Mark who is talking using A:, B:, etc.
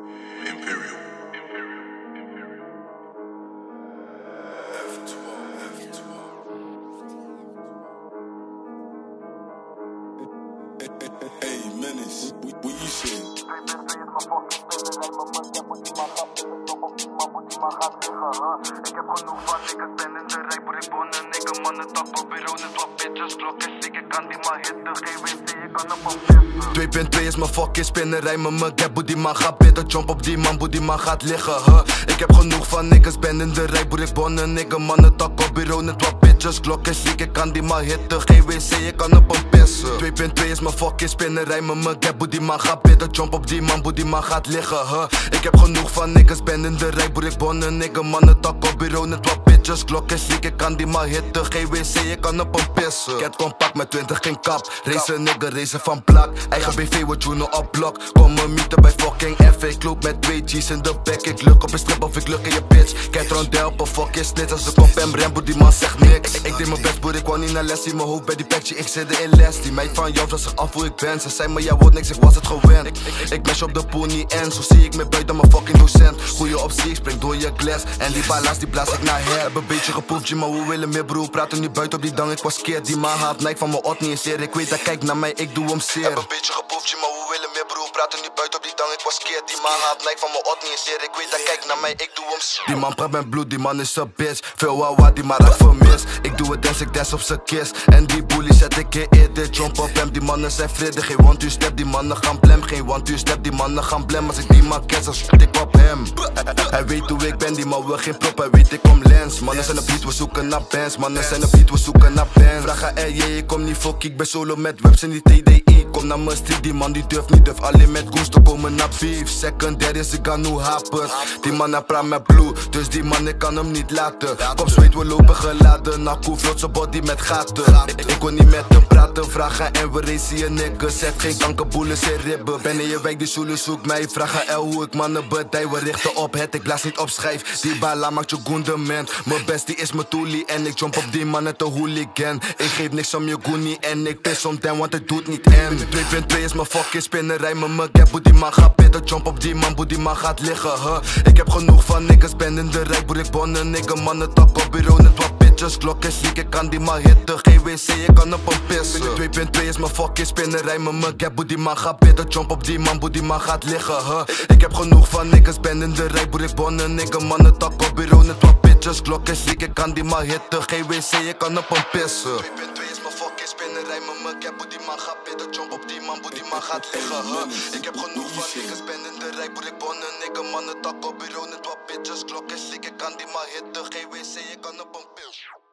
A: Imperial. Hey, Menace, what you say?
B: Ik heb genoeg van niggas, ben in de rij, boer ik bonnen, nigga, mannen, tappen, bureau, net wat bitches, klok is ziek, ik kan die maar hitten, geen wc, ik kan hem op pissen.
C: 2.2 is mijn fucking spinnenrij, met mijn gap, boe die man gaat bidden, jump op die man, boe die man gaat liggen, Ik heb genoeg van niggas, ben in de rij, boer ik bonnen, nigga, mannen, tappen, bureau, net wat bitches, klok is ziek, ik kan die maar hitten, geen wc, ik kan op hem pissen. 2.2 is mijn fucking spinnenrij, met mijn gap, boe die man gaat bidden, jump op die man, boe die man gaat liggen, Ik heb genoeg van niggas, ben in de rij, boer ik bonnen, nigga, mannen, tappen, bureau, net wat bitches, klok is ziek, ik kan die maar hitten, geen wc, ik kan op hem pissen. Cat compact met 20, geen kap, race nigga, race van plak, eigen BV, we tunen op blok, kom me mieten bij fucking F, ik loop met 2 G's in de back, ik luk op een strip of ik luk in je bitch, kijk rondel op een fucking snit, als ik op hem Rambo, die man zegt niks. Ik deed mijn best, boer, ik wou niet naar les, zie mijn hoofd bij die patchie, ik zit in les, die meid van jou vraagt zich af hoe ik ben, ze zei maar jij wordt niks, ik was het gewend, ik mesh op de pool niet en, zo zie ik me buiten mijn fucking docent, goeie optie, ik spring door je glas, en die balans die blaas ik naar her, heb een beetje geproefd, maar we willen meer broer, praten niet buiten op die dang, ik was scared, die man haalt Nike van mijn ot niet eens zeer, ik weet dat kijk naar mij, ik doe hem zeer. Heb een beetje geproefd, maar we willen meer broer, praten niet buiten op die dang, ik was scared, die man haalt Nike van mijn ot niet eens zeer, ik weet dat kijk naar mij, ik doe hem zeer. Die man praat met bloed, die man is een bitch, veel wawa die maar raak vermis, ik doe het dance, ik dance op zijn kist, en die bully zet ik in eerder, jump op hem, die mannen zijn vrede, geen one two step, die mannen gaan blem, geen one two step, die mannen gaan blem, als ik die man ken, dan shoot ik op hem. Hij weet hoe ik ben, die man wil geen prop, hij weet ik kom lens, mannen zijn op beat, we zoeken naar bands, mannen zijn op beat, we zoeken naar bands. Vraag aan RJ, ik kom niet fok, ik ben solo met webs en die TDI, kom naar mijn street, die man die durft alleen met goens te komen naar beef. Secondary is ik aan hoe happen, die man hij praat met blue, dus die man ik kan hem niet laten. Kom zweet, we lopen geladen, naar koe vlot zijn body met gaten. Ik wil niet met hem praten, vragen en we racen je niggas, zet geen kankerboelen, zijn ribben. Ben in je wijk, die zoelen zoekt mij, vraag aan L hoe ik mannen bedij, we richten op het, ik blaas niet op schijf. Die bala maakt je goendement, mijn best die is mijn toolie en ik jump op die man net een hooligan. Ik geef niks om je goonie en ik pis om them, want het doet niet en 2.2 is mijn fucking spinnenrij, met mijn gap, boe die man gaat bidden, jump op die man, boe die man gaat liggen, Ik heb genoeg van niggas, ben in de rij, boer ik bonnen, nigga, mannen, tak op bureau, net wat bitches, klok is ziek, ik kan die man hitten, geen wc, ik kan op hem pissen. 2.2 is mijn fucking spinnenrij, met mijn gap, boe die man gaat bidden, jump op die man, boe die man gaat liggen, Ik heb genoeg van niggas, ben in de rij, boer ik bonnen, nigga, mannen, tak op bureau, net wat bitches, klok is ziek, ik kan die man hitten, geen wc, ik kan op hem pissen. 2.2 is mijn fucking spinnenrij, met mijn gap, boe die man gaat bidden, jump op die man, boe die man gaat liggen, Ik heb genoeg van niggas, ben in de rij, boer ik bonnen, nigga, mannen, tak op bureau, net wat bitches, klok is ziek, ik kan die man hitten, geen wc, ik kan op hem pissen.